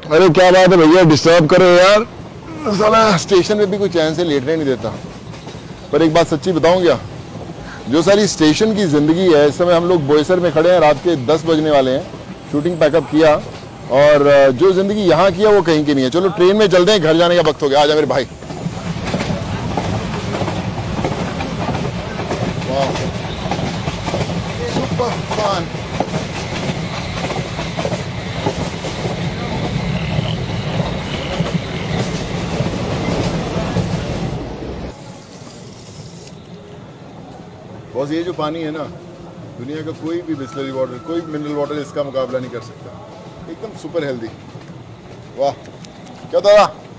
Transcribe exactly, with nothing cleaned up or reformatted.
अरे क्या बात है भैया, डिस्टर्ब करो यार। साला स्टेशन में भी कोई चैन से लेटने नहीं देता। पर एक बात सच्ची बताऊं क्या, जो सारी स्टेशन की जिंदगी है, इस समय हम लोग बोईसर में खड़े हैं, रात के दस बजने वाले हैं, शूटिंग पैकअप किया, और जो जिंदगी यहाँ की है वो कहीं की नहीं है। चलो ट्रेन में चलते हैं, घर जाने का वक्त हो गया। आजा मेरे भाई। Super fun. बस ये जो पानी है ना, दुनिया का कोई भी बिस्लरी वाटर, कोई मिनरल वाटर इसका मुकाबला नहीं कर सकता। एकदम सुपर हेल्दी। वाह क्या था।